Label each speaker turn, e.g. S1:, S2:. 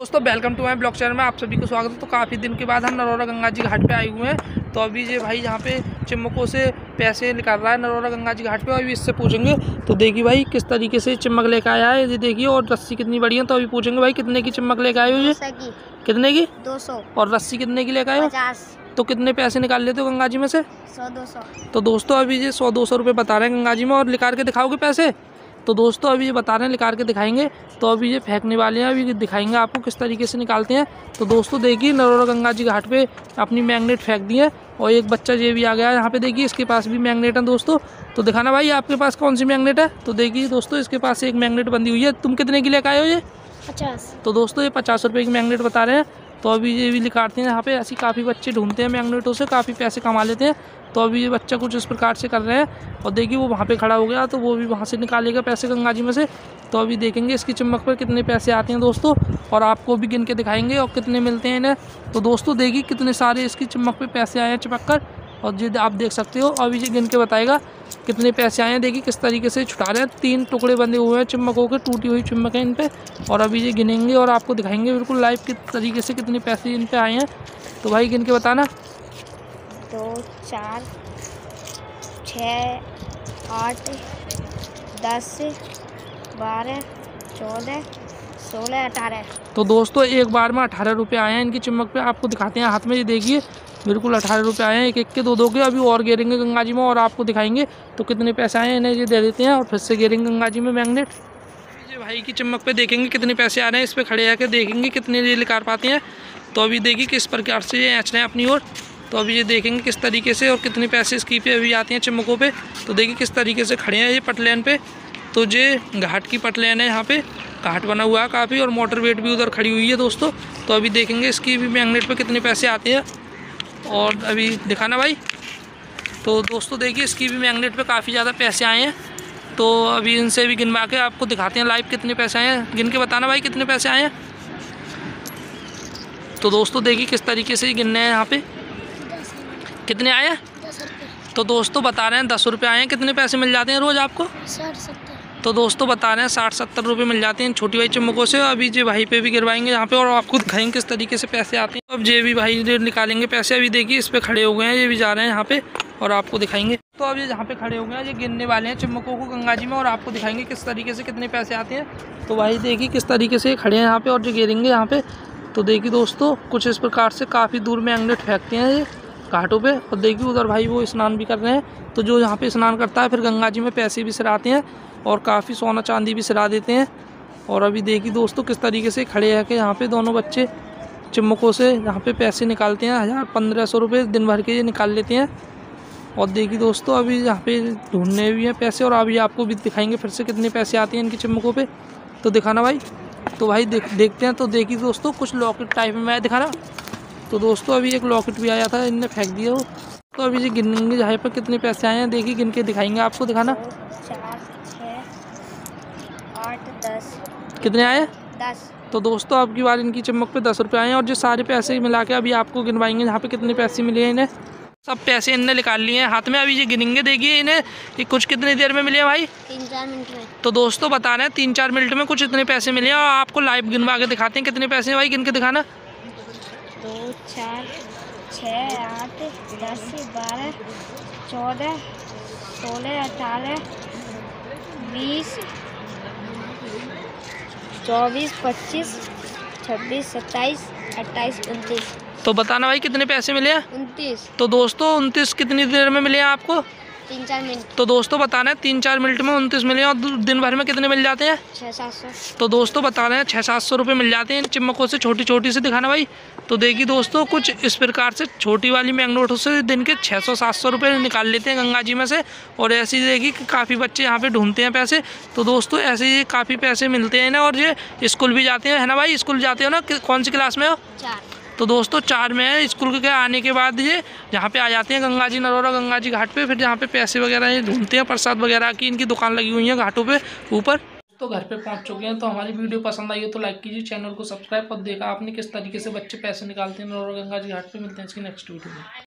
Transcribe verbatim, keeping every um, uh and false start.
S1: दोस्तों welcome to my blog channel में आप सभी को स्वागत है। तो काफ़ी दिन के बाद हम नरोरा गंगा जी घाट पे आए हुए हैं। तो अभी ये भाई यहाँ पे चिम्मकों से पैसे निकाल रहा है नरोरा गंगा जी घाट पे। और अभी इससे पूछेंगे तो देखिए भाई किस तरीके से चिम्मक लेकर आया है, ये देखिए। और रस्सी कितनी बड़ी है, तो अभी पूछेंगे भाई कितने की चिम्मक लेकर आए हो ये, कितने की?
S2: दो सौ।
S1: और रस्सी कितने की लेकर आए हो?
S2: पचास।
S1: तो कितने पैसे निकाल लेते हो गंगा जी में से?
S2: सौ दो सौ।
S1: तो दोस्तों अभी ये सौ दो सौ रुपये बता रहे हैं गंगा जी में। और निकाल के दिखाओगे पैसे? तो दोस्तों अभी ये बता रहे हैं निकाल के दिखाएंगे। तो अभी ये फेंकने वाले हैं, अभी दिखाएंगे आपको किस तरीके से निकालते हैं। तो दोस्तों देखिए नरोरा गंगा जी घाट पे अपनी मैग्नेट फेंक दी है। और एक बच्चा ये भी आ गया है यहाँ पे, देखिए इसके पास भी मैग्नेट है दोस्तों। तो दिखाना भाई आपके पास कौन सी मैग्नेट है। तो देखिए दोस्तों इसके पास एक मैग्नेट बंधी हुई है। तुम कितने की लेकर आए हो ये?
S2: पचास।
S1: तो दोस्तों ये पचास रुपये की मैग्नेट बता रहे हैं। तो अभी ये भी निकालते हैं यहाँ पे। ऐसी काफ़ी बच्चे ढूंढते हैं मैग्नेटों से, काफ़ी पैसे कमा लेते हैं। तो अभी ये बच्चा कुछ इस प्रकार से कर रहे हैं। और देखिए वो वहाँ पे खड़ा हो गया, तो वो भी वहाँ से निकालेगा पैसे गंगा जी में से। तो अभी देखेंगे इसकी चिम्मक पर कितने पैसे आते हैं दोस्तों, और आपको भी गिन के दिखाएंगे और कितने मिलते हैं इन्हें। तो दोस्तों देखिए कितने सारे इसकी चिम्मक पे पैसे आए हैं चिपक कर। और ये आप देख सकते हो, अभी ये गिन के बताएगा कितने पैसे आए हैं। देखिए किस तरीके से छुटा रहे हैं, तीन टुकड़े बंधे हुए हैं चिम्मकों के, टूटी हुई चिम्मक है इन पे। और अभी ये गिनेंगे और आपको दिखाएंगे बिल्कुल लाइव किस तरीके से कितने पैसे इन पे आए हैं। तो भाई गिन के बताना।
S2: दो चार छः आठ दस बारह चौदह सोलह अठारह। तो
S1: दोस्तों एक बार में अठारह रुपये आए हैं इनकी चिम्मक पे। आपको दिखाते हैं हाथ में, ये देखिए बिल्कुल अठारह रुपये आए हैं, एक एक के दो दो के। अभी और गिरेंगे गंगा जी में और आपको दिखाएंगे तो कितने पैसे आए हैं। इन्हें ये दे देते हैं और फिर से गिरेंगे गंगा जी में मैग्नेट। ये भाई की चिम्मक पे देखेंगे कितने पैसे आ रहे हैं, इस पर खड़े आकर देखेंगे कितने ये निकाल पाते हैं। तो अभी देखिए किस प्रकार से ये ऐंच रहे हैं अपनी ओर। तो अभी ये देखेंगे किस तरीके से और कितने पैसे इसकी पे अभी आते हैं चिम्मकों पे। तो देखिए किस तरीके से खड़े हैं ये पटलेन पे। तो ये घाट की पटलेन है, यहाँ पे घाट बना हुआ है काफ़ी, और मोटर वेट भी उधर खड़ी हुई है दोस्तों। तो अभी देखेंगे इसकी भी मैग्नेट पे कितने पैसे आते हैं। और अभी दिखाना भाई। तो दोस्तों देखिए इसकी भी मैग्नेट पे काफ़ी ज़्यादा पैसे आए हैं। तो अभी इनसे भी गिनवा के आपको दिखाते हैं लाइव कितने पैसे आए हैं। गिन के बताना भाई कितने पैसे आए हैं। तो दोस्तों देखिए किस तरीके से गिनने हैं यहाँ पे कितने आए हैं। तो दोस्तों बता रहे हैं दस रुपये आए हैं। कितने पैसे मिल जाते हैं रोज़ आपको?
S2: साठ सत्तर।
S1: तो दोस्तों बता रहे हैं साठ सत्तर रुपये मिल जाते हैं छोटी भाई चिम्मकों से। अभी जे भाई पे भी गिरवाएंगे यहाँ पे और आपको दिखाएंगे किस तरीके से पैसे आते हैं। अब जे भी भाई निकालेंगे पैसे। अभी देखिए इस पर खड़े हो गए हैं, ये भी जा रहे हैं यहाँ पे और आपको दिखाएंगे। तो अभी यहाँ पे खड़े हो गए हैं, ये गिनने वाले हैं चिम्मकों को गंगा जी में और आपको दिखाएंगे किस तरीके से कितने पैसे आते हैं। तो भाई देखिए किस तरीके से खड़े हैं यहाँ पे और जो गिरेंगे यहाँ पे। तो देखिए दोस्तों कुछ इस प्रकार से काफ़ी दूर मैग्नेट फेंकते हैं ये घाटों पे। और देखिए उधर भाई वो स्नान भी कर रहे हैं। तो जो यहाँ पे स्नान करता है फिर गंगा जी में पैसे भी सिराते हैं और काफ़ी सोना चांदी भी सिरा देते हैं। और अभी देखिए दोस्तों किस तरीके से खड़े हैं कि यहाँ पे दोनों बच्चे चिम्मकों से यहाँ पे पैसे निकालते हैं। हज़ार पंद्रह सौ रुपये दिन भर के ये निकाल लेते हैं। और देखिए दोस्तों अभी यहाँ पे ढूंढने भी हैं पैसे और अभी आपको भी दिखाएंगे फिर से कितने पैसे आते हैं इनकी चिम्मकों पे। तो दिखाना भाई। तो भाई देख देखते हैं। तो देखिए दोस्तों कुछ लॉकेट टाइप में दिखाना। तो दोस्तों अभी एक लॉकेट भी आया था, इनने फेंक दिया वो। तो अभी ये गिनेंगे जहाँ पर कितने पैसे आए हैं, देखिए गिन के दिखाएंगे आपको। दिखाना।
S2: चार छः आठ दस।
S1: कितने आए?
S2: दस।
S1: तो दोस्तों अब की बार इनकी चिम्मक पे दस रुपये आए हैं और जो सारे पैसे मिला के अभी आपको गिनवाएंगे जहाँ पे कितने पैसे मिले हैं इन्हें। सब पैसे इनने निकाल लिए हैं हाथ में। अभी ये गिनेंगे, देखिए इन्हें ये कुछ कितनी देर में मिले हैं भाई?
S2: तीन चार मिनट में।
S1: तो दोस्तों बता रहे हैं तीन चार मिनट में कुछ इतने पैसे मिले हैं और आपको लाइव गिनवा के दिखाते हैं कितने पैसे हैं भाई। गिन के दिखाना।
S2: दो चार छः आठ दस बारह चौदह सोलह अठारह बीस चौबीस पच्चीस छब्बीस सत्ताईस अट्ठाईस उनतीस।
S1: तो बताना भाई कितने पैसे मिले हैं?
S2: उनतीस।
S1: तो दोस्तों उनतीस कितनी देर में मिले हैं आपको?
S2: तीन चार मिनट।
S1: तो दोस्तों बताना है तीन चार मिनट में उनतीस मिले हैं। और दिन भर में कितने मिल जाते हैं?
S2: छः सात सौ।
S1: तो दोस्तों बता रहे हैं छः सात सौ रुपये मिल जाते हैं इन चिम्मकों से, छोटी छोटी से। दिखाना भाई। तो देखिए दोस्तों कुछ इस प्रकार से छोटी वाली मैग्नेटों से दिन के छः सौ सात सौ रुपये निकाल लेते हैं गंगा जी में से। और ऐसे ही देखिए कि काफ़ी बच्चे यहाँ पे ढूंढते हैं पैसे। तो दोस्तों ऐसे ही काफ़ी पैसे मिलते हैं ना। और ये स्कूल भी जाते हैं, है ना भाई? स्कूल जाते हो ना? कौन सी क्लास में हो?
S2: चार।
S1: तो दोस्तों चार में है। स्कूल के आने के बाद ये यहाँ पे आ जाते हैं गंगा जी नरोरा गंगा जी घाट पे। फिर यहाँ पे पैसे वगैरह ये ढूंढते हैं, प्रसाद वगैरह की इनकी दुकान लगी हुई है घाटों पे ऊपर। तो घर पे पहुँच चुके हैं। तो हमारी वीडियो पसंद आई हो तो लाइक कीजिए, चैनल को सब्सक्राइब। और देखा आपने किस तरीके से बच्चे पैसे निकालते हैं नरोरा गंगा जी घाट पे। मिलते हैं इसकी नेक्स्ट वीडियो में।